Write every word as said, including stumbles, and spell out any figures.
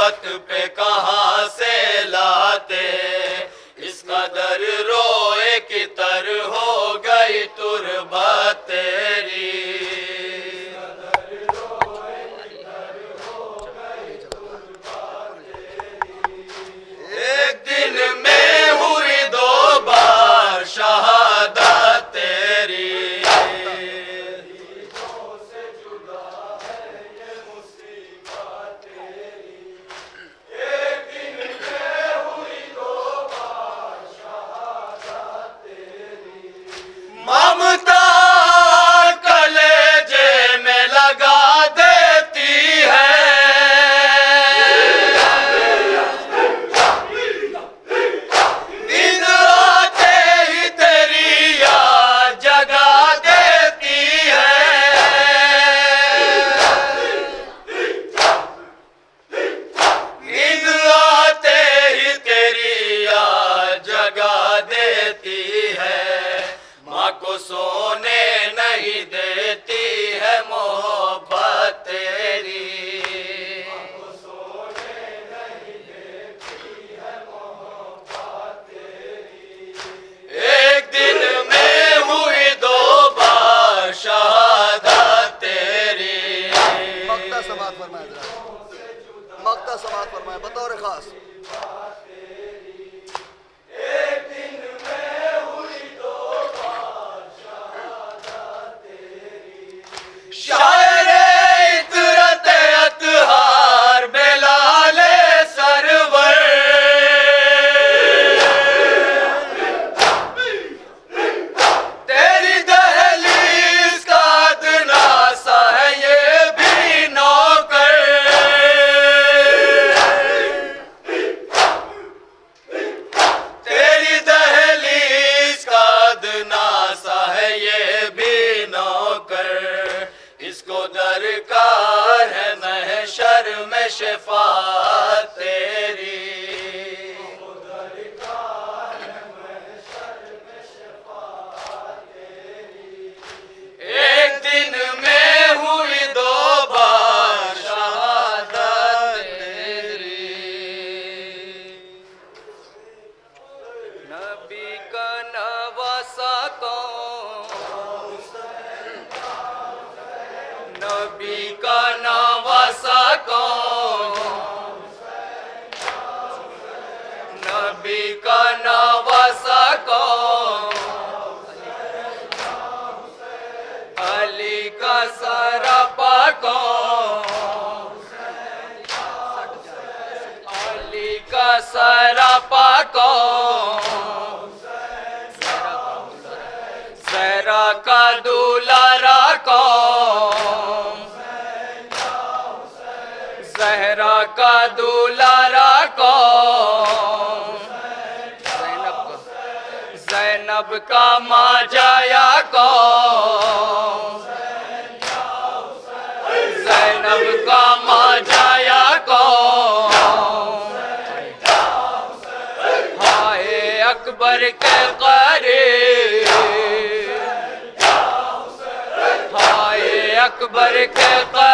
नबुव्वत पे कहाँ से लाते, इस कदर रोए की तर हो गई तुरबत तेरी। एक दिन में हुई दो बार शहादत तेरी। ममता कलेजे में लगा देती है, नींद आते ही तेरी याद जगा देती है। नींद आते ही तेरी याद जगा देती है। माँ को सोने नहीं देती है मोहब्बत तेरी। माँ को सोने नहीं देती है मोहब्बत तेरी। एक दिन में हुई दो बार शहादत तेरी। मक्ता समात फरमाए जरा, मक्ता समात फरमाए बतौर खास। शायरे इतरत अतहार बेलाले सरवर, तेरी दहलीज का अदनासा है ये भी नौकर। तेरी दहलीज का अदनासा है ये भी नौकर। इसको दरकार है महशर में शफाअत तेरी। इसको दरकार है महशर में शफाअत तेरी। एक दिन में हुई दो बार शहादत तेरी। नबी का नवासा कौन, नबी का नवासा कौन, नबी का नवासा कौन, अली का सरापा कौन, अली का सरापा कौन, ज़हरा का दुलारा कौन, ज़हरा का दुलारा कौन, ज़ैनब का माजाया कौन, ज़ैनब का माजाया कौन, हाय अकबर के करीब, हाय अकबर के